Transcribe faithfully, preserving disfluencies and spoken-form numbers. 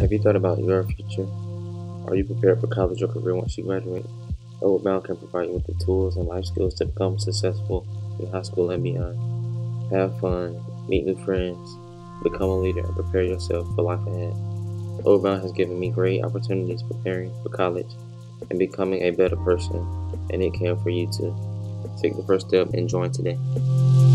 Have you thought about your future? Are you prepared for college or career once you graduate? Oatbound can provide you with the tools and life skills to become successful in high school and beyond. Have fun, meet new friends, become a leader, and prepare yourself for life ahead. Oatbound has given me great opportunities preparing for college and becoming a better person, and it can for you too. Take the first step and join today.